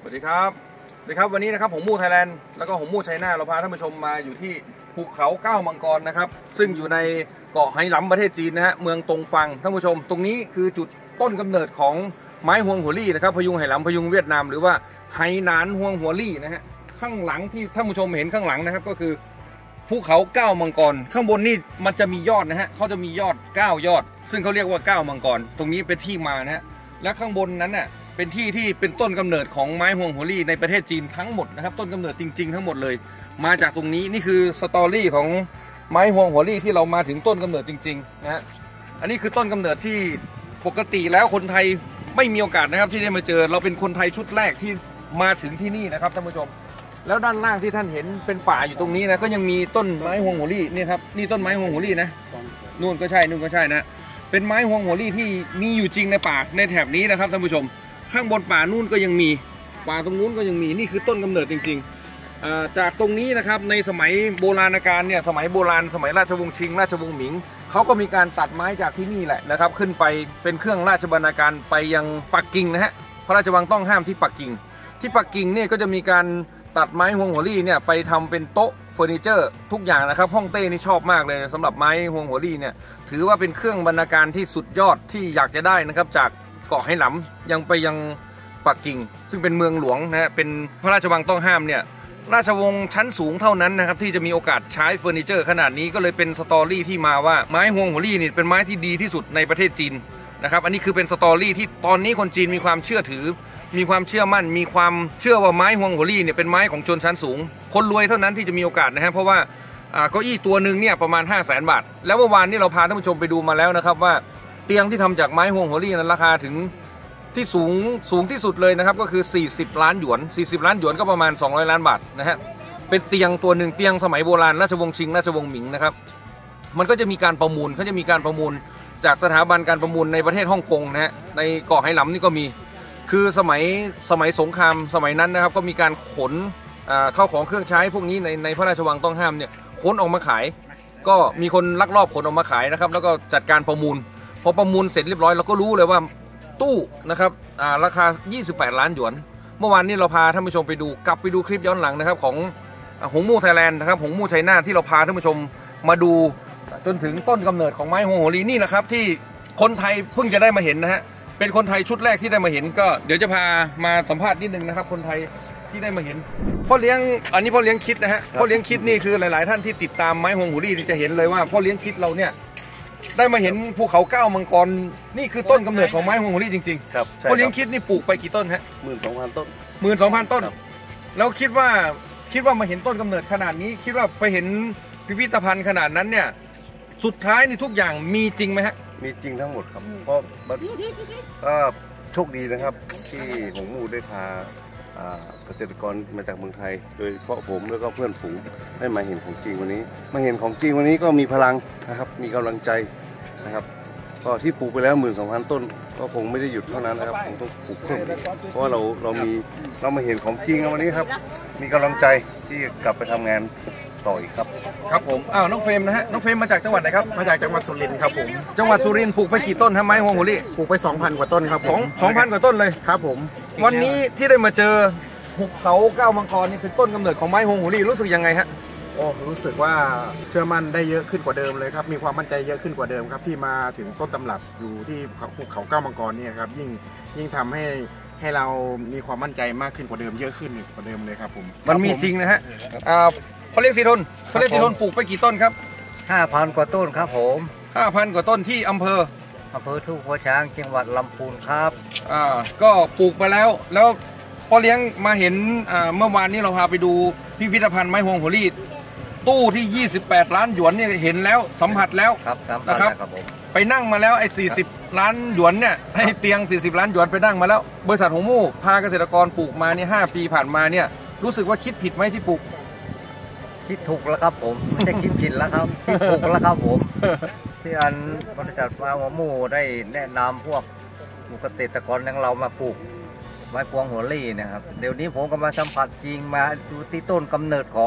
วัสดีครับวันนี้นะครับหงมู่ไทยแลนด์แล้วก็หงมู่ไชน่าเราพาท่านผู้ชมมาอยู่ที่ภูเขาเก้ามังกรนะครับซึ่งอยู่ในเกาะไหหลำประเทศจีนนะฮะเมืองตงฟังท่านผู้ชมตรงนี้คือจุดต้นกำเนิดของไม้ฮวงหัวลี่นะครับพยุงไหหลำพยุงเวียดนามหรือว่าไหหนานฮวงหัวลี่นะฮะข้างหลังที่ท่านผู้ชมเห็นข้างหลังนะครับก็คือภูเขาเก้ามังกรข้างบนนี่มันจะมียอดนะฮะเขาจะมียอด9 ยอดซึ่งเขาเรียกว่า9มังกรตรงนี้เป็นที่มานะฮะและข้างบนนั้นน่ะเป็นที่ที่เป็นต้นกำเนิดของไม้ฮวงหัวลี่ในประเทศจีนทั้งหมดนะครับต้นกำเนิดจริงๆทั้งหมดเลยมาจากตรงนี้นี่คือสตอรี่ของไม้ฮวงหัวลี่ที่เรามาถึงต้นกำเนิดจริงๆนะฮะอันนี้คือต้นกำเนิดที่ปกติแล้วคนไทยไม่มีโอกาสนะครับที่ได้มาเจอเราเป็นคนไทยชุดแรกที่มาถึงที่นี่นะครับท่านผู้ชมแล้วด้านล่างที่ท่านเห็นเป็นป่าอยู่ตรงนี้นะก็ยังมีต้นไม้ฮวงหัวลี่นี่ครับนี่ต้นไม้ฮวงหัวลี่นะนู่นก็ใช่นะเป็นไม้ฮวงหัวลี่ที่มีอยู่จริงในป่าในแถบนี้นะครับท่านผู้ชมข้างบนป่านู่นก็ยังมีป่าตรงนู้นก็ยังมีนี่คือต้นกำเนิดจริงๆจากตรงนี้นะครับในสมัยโบราณกาลเนี่ยสมัยโบราณสมัยราชวงศ์ชิงราชวงศ์หมิงเขาก็มีการตัดไม้จากที่นี่แหละนะครับขึ้นไปเป็นเครื่องราชบรรณาการไปยังปักกิ่งนะฮะพระราชวังต้องห้ามที่ปักกิ่งเนี่ยก็จะมีการตัดไม้ฮวงหัวลี่เนี่ยไปทำเป็นโต๊ะเฟอร์นิเจอร์ทุกอย่างนะครับฮ่องเต้นี่ชอบมากเลยสำหรับไม้ฮวงหัวลี่เนี่ยถือว่าเป็นเครื่องบรรณาการที่สุดยอดที่อยากจะได้นะครับจากเกาะไหหลำยังไปยังปักกิ่งซึ่งเป็นเมืองหลวงนะฮะเป็นพระราชวังต้องห้ามเนี่ยราชวงศ์ชั้นสูงเท่านั้นนะครับที่จะมีโอกาสใช้เฟอร์นิเจอร์ขนาดนี้ก็เลยเป็นสตอรี่ที่มาว่าไม้ฮวงหัวลี่นี่เป็นไม้ที่ดีที่สุดในประเทศจีนนะครับอันนี้คือเป็นสตอรี่ที่ตอนนี้คนจีนมีความเชื่อถือมีความเชื่อมั่นมีความเชื่อว่าไม้ฮวงหัวลี่เนี่ยเป็นไม้ของชนชั้นสูงคนรวยเท่านั้นที่จะมีโอกาสนะฮะเพราะว่าเก้าอี้ตัวหนึ่งเนี่ยประมาณ500,000 บาทแล้วเมื่อวานนี้เราพาท่านผู้ชมไปดูมาแล้วนะครับว่าเตียงที่ทำจากไม้ฮวงหัวลี่นั้นราคาถึงที่สูงที่สุดเลยนะครับก็คือ40 ล้านหยวน40 ล้านหยวนก็ประมาณ200 ล้านบาทนะฮะเป็นเตียงตัวหนึ่งเตียงสมัยโบราณราชวงศ์ชิงราชวงศ์หมิงนะครับมันก็จะมีการประมูลเขาจะมีการประมูลจากสถาบันการประมูลในประเทศฮ่องกงนะฮะในเกาะไหหลำนี่ก็มีคือสมัยสงครามสมัยนั้นนะครับก็มีการขนเข้าของเครื่องใช้พวกนี้ในพระราชวังต้องห้ามเนี่ยขนออกมาขายก็มีคนลักลอบขนออกมาขายนะครับแล้วก็จัดการประมูลพอประมูลเสร็จเรียบร้อยเราก็รู้เลยว่าตู้นะครับราคา28 ล้านหยวนเมื่อวานนี้เราพาท่านผู้ชมไปดูกลับไปดูคลิปย้อนหลังนะครับของหงมู่ไทยแลนด์นะครับหงมู่ไชน่าที่เราพาท่านผู้ชมมาดูจนถึงต้นกำเนิดของไม้ฮวงหัวลี่นี่นะครับที่คนไทยเพิ่งจะได้มาเห็นนะฮะเป็นคนไทยชุดแรกที่ได้มาเห็นก็เดี๋ยวจะพามาสัมภาษณ์นิดนึงนะครับคนไทยที่ได้มาเห็นพ่อเลี้ยงอันนี้พ่อเลี้ยงคิดนะฮะพ่อเลี้ยงคิดนี่คือหลายๆท่านที่ติดตามไม้ฮวงหัวลี่จะเห็นเลยว่าพ่อเลี้ยงคิดเราเนี่ยได้มาเห็นภูเขาเก้ามังกรนี่คือต้นกำเนิดของไม้ฮวงหัวลี่จริงๆครับพ่อเลี้ยงคิดนี่ปลูกไปกี่ต้นฮะ 12,000 ต้น 12,000 ต้นแล้วคิดว่ามาเห็นต้นกำเนิดขนาดนี้คิดว่าไปเห็นพิพิธภัณฑ์ขนาดนั้นเนี่ยสุดท้ายนี่ทุกอย่างมีจริงไหมฮะมีจริงทั้งหมดครับเพราะก็โชคดีนะครับที่หงมู่ได้พาเกษตรกรมาจากเมืองไทยโดยเฉพาะผมแล้วก็เพื่อนฝูงได้มาเห็นของจริงวันนี้วันนี้ก็มีพลังนะครับมีกำลังใจนะครับก็ที่ปลูกไปแล้ว12,000 ต้นก็คงไม่ได้หยุดเท่านั้นนะครับคงต้องปลูกเพิ่มอีกเพราะว่าเรามาเห็นของจริงวันนี้ครับมีกำลังใจที่กลับไปทำงานต่ออีกครับผมน้องเฟรมนะฮะน้องเฟรมมาจากจังหวัดไหนครับมาจากจังหวัดสุรินทร์ครับผมจังหวัดสุรินทร์ปลูกไปกี่ต้นฮะไม้ฮวงหัวลี่ปลูกไป 2,000 กว่าต้นครับผม 2,000 กว่าต้นเลยครับผมวันนี้ที่ได้มาเจอภูเขาเก้ามังกรนี่เป็นต้นกำเนิดของไม้ฮวงหัวลี่รู้สึกยังไงฮะรู้สึกว่าเชื่อมั่นได้เยอะขึ้นกว่าเดิมเลยครับมีความมั่นใจเยอะขึ้นกว่าเดิมครับที่มาถึงต้นตำรับอยู่ที่ภูเขาเก้ามังกรนี่ครับยิ่งทำให้เรามีความมั่นใจมากขึ้นกว่าเดิมเยอะขึ้นกว่าเดิมเลยครับผมมันมีจริงนะฮะเขาเรียกสีทนปลูกไปกี่ต้นครับ 5,000 กว่าต้นครับผม 5,000 กว่าต้นที่อำเภอทุ่งหัวช้างจังหวัดลำพูนครับก็ปลูกไปแล้วพ่อเลี้ยงมาเห็นเมื่อวานนี้เราพาไปดูพิพิธภัณฑ์ไม้ฮวงหัวลี่ตู้ที่28 ล้านหยวนเนี่ยเห็นแล้วสัมผัสแล้วนะครับไปนั่งมาแล้วไอ้40 ล้านหยวนเนี่ยให้เตียง40 ล้านหยวนไปนั่งมาแล้วบริษัทหงมู่พาเกษตรกรปลูกมาเนี่ย5 ปีผ่านมาเนี่ยรู้สึกว่าคิดผิดไหมที่ปลูกคิดถูกแล้วครับผมไม่ใช่คิดผิดแล้วครับคิดถูกแล้วครับผมที่บริษัทหงมู่ได้แนะนำพวกเกษตรกรอย่างเรามาปลูกไม้พวงหัวลี่นะครับเดี๋ยวนี้ผมก็มาสัมผัสจริงมาดูที่ต้นกำเนิดของ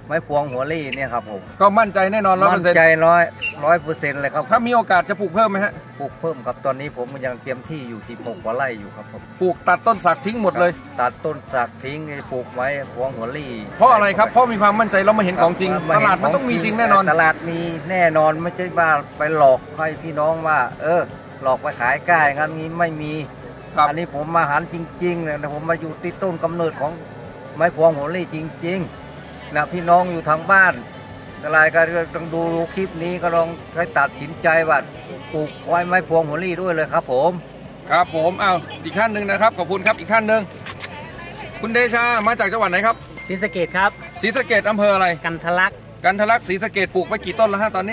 ไม้พวงหัวลี่เนี่ยครับผมก็มั่นใจแน่นอน100% มั่นใจ100%เลยครับถ้ามีโอกาสจะปลูกเพิ่มไหมฮะปลูกเพิ่มครับตอนนี้ผมยังเตรียมที่อยู่16กว่าไร่อยู่ครับผมปลูกตัดต้นสักทิ้งหมดเลยตัดต้นสักทิ้งปลูกไว้พวงหัวลี่เพราะอะไรครับเพราะมีความมั่นใจเรามาเห็นของจริงตลาดมันต้องมีจริงแน่นอนตลาดมีแน่นอนไม่ใช่ว่าไปหลอกใครพี่น้องว่าหลอกไปขายใกล้งั้นนี้ไม่มีอันนี้ผมมาหันจริงๆเลยนะผมมาอยู่ที่ต้นกำเนิดของไม้พวงหัวลี่จริงๆนะพี่น้องอยู่ทางบ้านอะไรก็ต้องดูคลิปนี้ก็ลองใช้ตัดสินใจว่าปลูกไม้พวงหัวลี่ด้วยเลยครับผมครับผมอ้าวอีกท่านหนึ่งนะครับขอบคุณครับอีกท่านหนึ่งคุณเดชามาจากจังหวัดไหนครับศรีสะเกษครับศรีสะเกษอำเภออะไรกันทะลักศรีสะเกษปลูกไปกี่ต้นแล้วฮะตอนนี้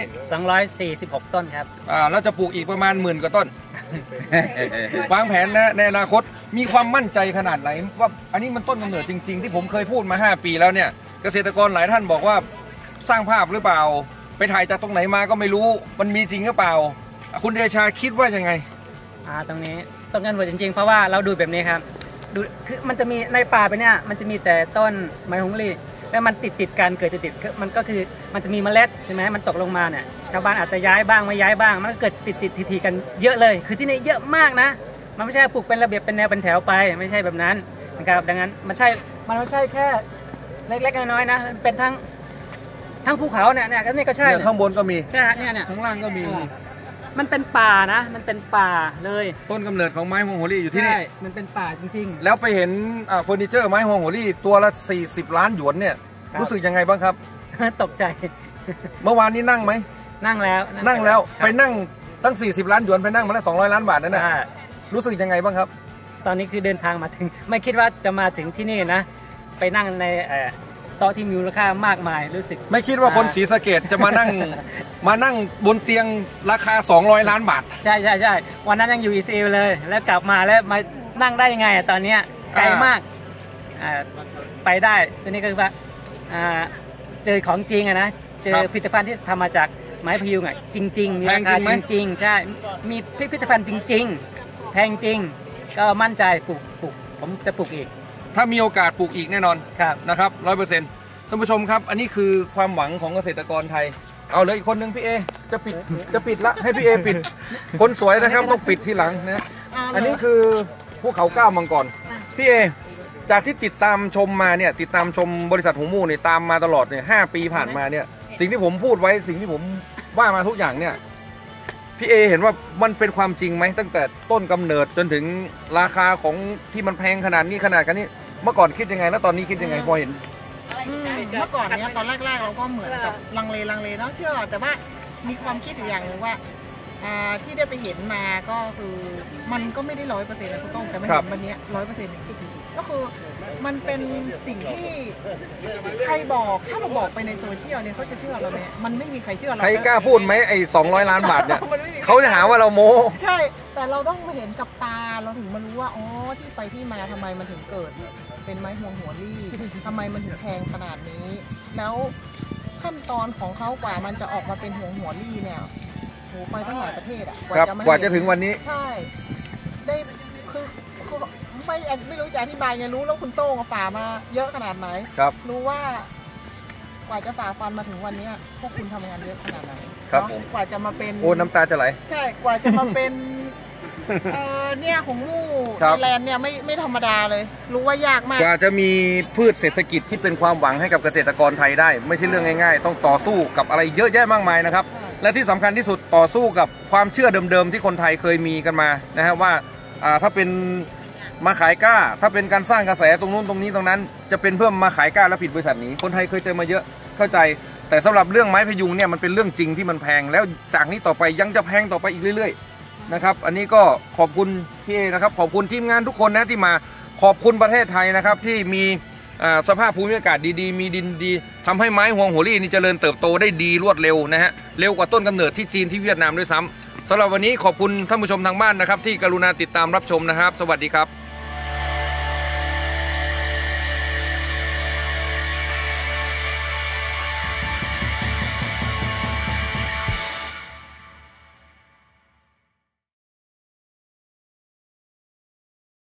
246ต้นครับแล้วจะปลูกอีกประมาณ10,000กว่าต้น วางแผนนะในอนาคตมีความมั่นใจขนาดไหนว่าอันนี้มันต้นกำเนิดจริงๆที่ผมเคยพูดมา5 ปีแล้วเนี่ยเกษตรกรหลายท่านบอกว่าสร้างภาพหรือเปล่าไปถ่ายจากตรงไหนมาก็ไม่รู้มันมีจริงหรือเปล่าคุณเดชาคิดว่ายังไงตรงนี้ต้นกำเนิดจริงๆเพราะว่าเราดูแบบนี้ครับดูคือมันจะมีในป่าไปเนี่ยมันจะมีแต่ต้นไม้ฮงลี่แล้วมันติดกันเกิดติดมันก็คือมันจะมีเมล็ดใช่ไหมมันตกลงมาเนี่ยชาวบ้านอาจจะย้ายบ้างไม่ย้ายบ้างมันก็เกิดติดทีกันเยอะเลยคือที่นี่เยอะมากนะมันไม่ใช่ปลูกเป็นระเบียบเป็นแนวเป็นแถวไปไม่ใช่แบบนั้นนะครับดังนั้นมันไม่ใช่แค่เล็กๆน้อยๆนะเป็นทั้งภูเขาเนี่ยนี่ก็ใช่ข้างบนก็มีใช่เนี่ยข้างล่างก็มีมันเป็นป่านะมันเป็นป่าเลยต้นกำเนิดของไม้ฮวงโหรี่อยู่ที่นี่ใช่มันเป็นป่าจริงๆแล้วไปเห็นเฟอร์นิเจอร์ไม้ฮวงโหรี่ตัวละ40 ล้านหยวนเนี่ยรู้สึกยังไงบ้างครับตกใจเมื่อวานนี้นั่งไหมนั่งแล้วไปนั่งตั้ง40 ล้านหยวนไปนั่งมาแล้ว200 ล้านบาทนั่นแหละรู้สึกยังไงบ้างครับตอนนี้คือเดินทางมาถึงไม่คิดว่าจะมาถึงที่นี่นะไปนั่งในโต๊ะที่มีมูลค่ามากมายรู้สึกไม่คิดว่าคนศรีสะเกษจะมานั่งบนเตียงราคา200 ล้านบาทใช่วันนั้นยังอยู่อิสราเอลเลยแล้วกลับมาแล้วมานั่งได้ยังไงตอนนี้ไกลมากไปได้ทีนี้ก็คือว่าเจอของจริงนะเจอพิพิธภัณฑ์ที่ทำมาจากไม้พยุงจริงๆมีราคาจริงๆใช่มีพิพิธภัณฑ์จริงๆแพงจริงก็มั่นใจปลูกผมจะปลูกอีกถ้ามีโอกาสปลูกอีกแน่นอนนะครับ 100%ท่านผู้ชมครับอันนี้คือความหวังของเกษตรกรไทยเอาเลยอีกคนนึงพี่เอจะปิดละให้พี่เอปิดคนสวยนะครับต้องปิดทีหลังนะอันนี้คือภูเขา9 มังกรพี่เอจากที่ติดตามชมมาเนี่ยติดตามชมบริษัทหงมู่เนี่ยตามมาตลอดเนี่ย5 ปีผ่านมาเนี่ยสิ่งที่ผมพูดไว้สิ่งที่ผมว่ามาทุกอย่างเนี่ยพี่เอเห็นว่ามันเป็นความจริงไหมตั้งแต่ต้นกำเนิดจนถึงราคาของที่มันแพงขนาดนี้นี้เมื่อก่อนคิดยังไงแล้วตอนนี้คิดยังไงพอเห็นเมื่อก่อนเนี้ยตอนแรกๆเราก็เหมือนกับลังเลเนาะเชื่อแต่ว่ามีความคิดอยู่อย่างหนึ่งว่าที่ได้ไปเห็นมาก็คือมันก็ไม่ได้100%นะคุณต้องแต่ไม่เห็นวันนี้100%ก็คือมันเป็นสิ่งที่ใครบอกถ้าเราบอกไปในโซเชียลเนี่ยเขาจะเชื่อเราไหมมันไม่มีใครเชื่อเราใครกล้าพูดไหมไอ้200 ล้านบาทเนี่ยเขาจะหาว่าเราโม้ใช่แต่เราต้องมาเห็นกับตาเราถึงมารู้ว่าอ๋อที่ไปที่มาทำไมมันถึงเกิดเป็นไม้ฮวงหัวลี่ทำไมมันถึงแพงขนาดนี้แล้วขั้นตอนของเขากว่ามันจะออกมาเป็นฮวงหัวลี่เนี่ยโหไปตั้งหลายประเทศอ่ะกว่าจะถึงวันนี้ใช่ได้คือไม่รู้จะอธิบายไงรู้แล้วคุณโต้งฝ่ามาเยอะขนาดไหนรู้ว่ากว่าจะฝ่าฟันมาถึงวันนี้พวกคุณทำงานเยอะขนาดไหนครับกว่าจะมาเป็นโอ้น้ำตาจะไหลใช่กว่าจะมาเป็นเนี่ยของมู่ไทยแลนด์เนี่ยไม่ธรรมดาเลยรู้ว่ายากมากกว่าจะมีพืชเศรษฐกิจที่เป็นความหวังให้กับเกษตรกรไทยได้ไม่ใช่เรื่องง่ายๆต้องต่อสู้กับอะไรเยอะแยะมากมายนะครับและที่สำคัญที่สุดต่อสู้กับความเชื่อเดิมๆที่คนไทยเคยมีกันมานะฮะว่าถ้าเป็นมาขายกล้าถ้าเป็นการสร้างกระแสตรงนู้นตรงนี้ตรงนั้นจะเป็นเพื่อมาขายกล้าและผิดบริษัทนี้คนไทยเคยเจอมาเยอะเข้าใจแต่สำหรับเรื่องไม้พยุงเนี่ยมันเป็นเรื่องจริงที่มันแพงแล้วจากนี้ต่อไปยังจะแพงต่อไปอีกเรื่อยๆนะครับอันนี้ก็ขอบคุณพี่เอนะครับขอบคุณทีมงานทุกคนนะที่มาขอบคุณประเทศไทยนะครับที่มีสภาพภูมิอากาศดีๆมีดินดีทำให้ไม้ฮวงหัวลี่นี่เจริญเติบโตได้ดีรวดเร็วนะฮะเร็วกว่าต้นกำเนิดที่จีนที่เวียดนามด้วยซ้ำสำหรับวันนี้ขอบคุณท่านผู้ชมทางบ้านนะครับที่กรุณาติดตามรับชมนะครับสวัสดีครับ